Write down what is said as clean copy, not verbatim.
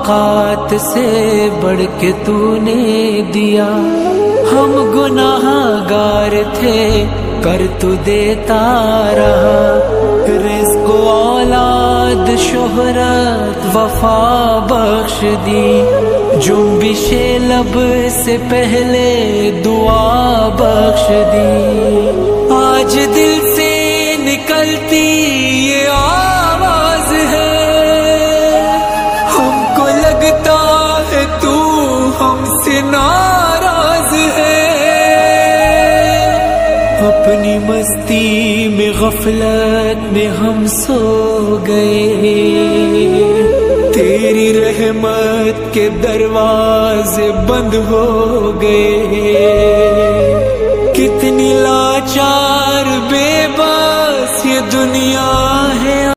औकात से बढ़ के तूने दिया। हम गुनाहगार थे कर तू देता रहा। रिज़्क़ औलाद शोहरत वफा बख्श दी। जुम्बिशे लब से पहले दुआ बख्श दी। आज दिल से निकलती ये आवाज है, हमको लगता है तू हमसे नाराज है। अपनी मस्ती में गफलत में हम सो गए, तेरी रहमत के दरवाजे बंद हो गए। कितनी